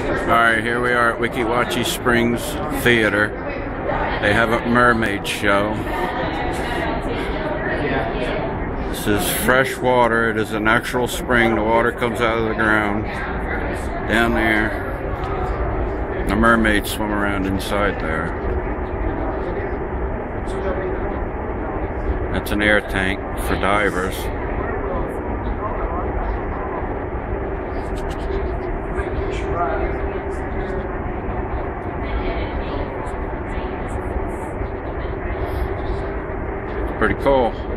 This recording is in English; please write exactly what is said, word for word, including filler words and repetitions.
Alright, here we are at Weekie Wachee Springs Theater. They have a mermaid show. This is fresh water. It is an actual spring. The water comes out of the ground down there. The mermaids swim around inside there. That's an air tank for divers. Pretty cool.